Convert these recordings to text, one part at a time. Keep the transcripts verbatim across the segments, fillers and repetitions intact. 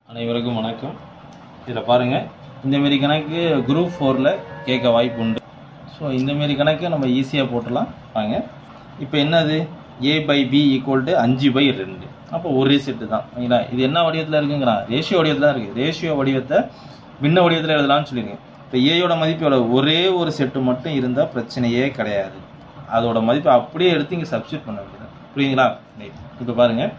அனைவருக்கும் வணக்கம். இதில் பாருங்கள், இந்தமாரி கணக்கு குரூப் ஃபோரில் கேட்க வாய்ப்பு உண்டு. ஸோ இந்தமாரி கணக்கு நம்ம ஈஸியாக போட்டுடலாம். வாங்க, இப்போ என்னது A by B equal to அஞ்சு பை ரெண்டு. அப்போ ஒரே செட்டு தான். ஓகேங்களா? இது என்ன வடிவத்தில் இருக்குங்கிறான்? ரேஷியோ வடிவத்தில் தான் இருக்குது. ரேஷியோ வடிவத்தை பின்ன வடிவத்தில் எழுதலாம்னு சொல்லியிருக்கேன். இப்போ ஏயோட மதிப்பு எவ்வளோ? ஒரே ஒரு செட்டு மட்டும் இருந்தால் பிரச்சனையே கிடையாது. அதோட மதிப்பை அப்படியே எடுத்து இங்கே சப்ஸ்டியூட் பண்ண வேண்டியது. புரியுங்களா? ரைட். இப்போ பாருங்கள்,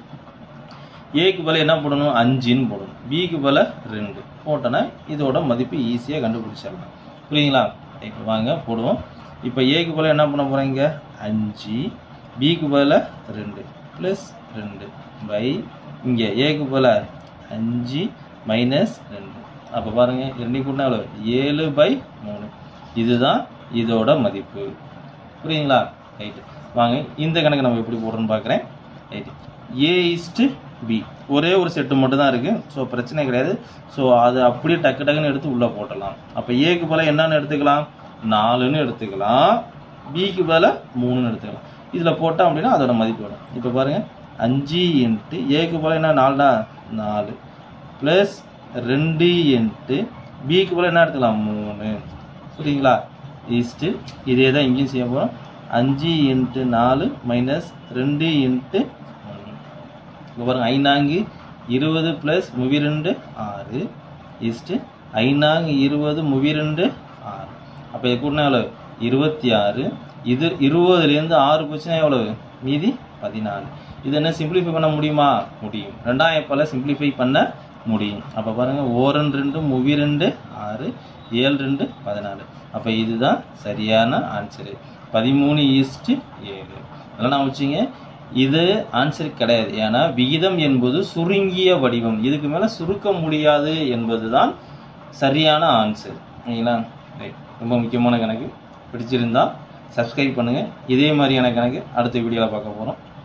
ஏக்கு பதில் என்ன போடணும்? அஞ்சுன்னு போடணும். பிக்கு பதில் ரெண்டு போட்டோன்னா இதோட மதிப்பு ஈஸியாக கண்டுபிடிச்சிடலாம். புரியுங்களா? இப்போ வாங்க போடுவோம். இப்போ ஏக்கு பதில் என்ன பண்ண போகிறீங்க? அஞ்சு. பிக்கு பதில் ரெண்டு ப்ளஸ் ரெண்டு பை இங்கே ஏக்கு பதில் அஞ்சு மைனஸ் ரெண்டு. அப்போ பாருங்கள், ரெண்டு கூட்டினா எவ்வளோ? ஏழு பை மூணு. இதுதான் இதோட மதிப்பு. புரியுங்களா? ரைட்டு. வாங்க இந்த கணக்கு நம்ம எப்படி போடுறோன்னு பார்க்குறேன். ரைட்டு. ஏ இஸ்டு பி ஒரே ஒரு செட்டு மட்டும் தான் இருக்குது. ஸோ பிரச்சனை கிடையாது. ஸோ அது அப்படியே டக்கு டக்குன்னு எடுத்து உள்ளே போட்டலாம். அப்போ ஏக்கு பதில் என்னன்னு எடுத்துக்கலாம்? நாலுன்னு எடுத்துக்கலாம். பிக்கு பதில் மூணுன்னு எடுத்துக்கலாம். இதில் போட்டோம் அப்படின்னா அதோட மதிப்பு வரும். இப்போ பாருங்கள், அஞ்சு இன்ட்டு ஏக்கு பதில் என்ன? நாலுடா? நாலு ப்ளஸ் ரெண்டு இன்ட்டு பிக்கு பதில் என்ன எடுத்துக்கலாம்? மூணு. புரியுங்களா? ஈஸ்ட்டு இதே தான் இங்கேயும் செய்ய போகிறோம். அஞ்சு இன்ட்டு நாலு மைனஸ் ரெண்டு இன்ட்டு இப்போ பாருங்க, ஐநாங்கு இருபது ப்ளஸ் முவி ரெண்டு ஆறு ஈஸ்ட்டு ஐநாங்கு இருபது முவி ரெண்டு ஆறு. அப்போ இது கூட்டினா எவ்வளோ? இருபத்தி ஆறு. இது இருபதுலேருந்து ஆறு போச்சுன்னா எவ்வளவு? மீதி பதினாலு. இது என்ன சிம்பிளிஃபை பண்ண முடியுமா? முடியும். ரெண்டாயிரம் பல சிம்பிளிஃபை பண்ண முடியும். அப்போ பாருங்கள், ஓரன் ரெண்டு முவி ரெண்டு ஆறு ஏழு ரெண்டு பதினாலு. அப்போ இதுதான் சரியான ஆன்சரு. பதிமூணு ஈஸ்ட்டு ஏழு. அதெல்லாம் நான் வச்சுங்க. இது ஆன்சர் கிடையாது. ஏன்னா விகிதம் என்பது சுருங்கிய வடிவம். இதுக்கு மேலே சுருக்க முடியாது என்பது தான் சரியான ஆன்சர். சரிங்களா? ரைட். ரொம்ப முக்கியமான கணக்கு. பிடிச்சிருந்தா சப்ஸ்கிரைப் பண்ணுங்கள். இதே மாதிரியான கணக்கு அடுத்த வீடியோவில் பார்க்க போகிறோம்.